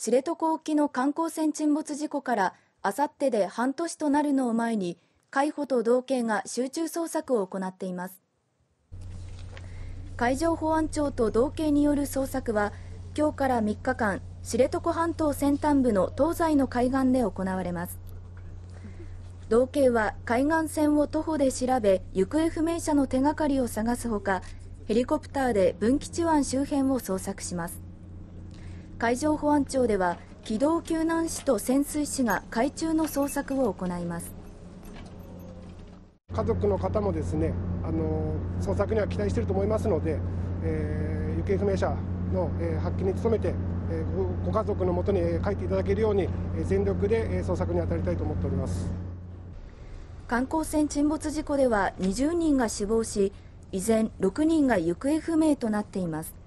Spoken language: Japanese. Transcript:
知床沖の観光船沈没事故からあさってで半年となるのを前に、海保と道警が集中捜索を行っています。海上保安庁と道警による捜索は、今日から3日間、知床半島先端部の東西の海岸で行われます。道警は海岸線を徒歩で調べ、行方不明者の手がかりを探すほか、ヘリコプターで文吉湾周辺を捜索します。海上保安庁では、機動救難士と潜水士が海中の捜索を行います。 家族の方もですね、捜索には期待していると思いますので、行方不明者の発見に努めて、ご家族のもとに帰っていただけるように全力で捜索に当たりたいと思っております。 観光船沈没事故では20人が死亡し、依然6人が行方不明となっています。